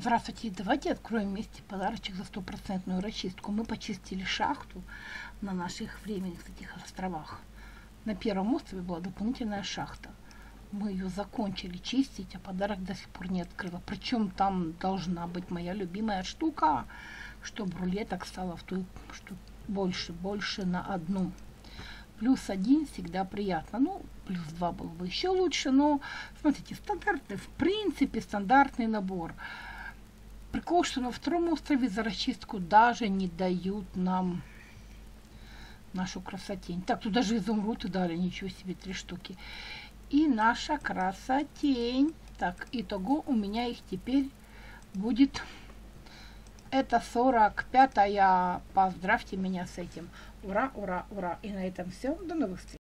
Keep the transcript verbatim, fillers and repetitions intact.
Здравствуйте, давайте откроем вместе подарочек за стопроцентную расчистку. Мы почистили шахту на наших временных таких островах. На первом острове была дополнительная шахта. Мы ее закончили чистить, а подарок до сих пор не открыла. Причем там должна быть моя любимая штука, чтобы рулеток стало в ту, что больше, больше на одну. Плюс один всегда приятно. Ну, плюс два было бы еще лучше, но, смотрите, стандартный, в принципе, стандартный набор. Прикол, что на втором острове за расчистку даже не дают нам нашу красотень. Так, тут даже изумруд и дали, ничего себе, три штуки. И наша красотень. Так, итого у меня их теперь будет... Это сорок пятая. Поздравьте меня с этим. Ура, ура, ура. И на этом все. До новых встреч.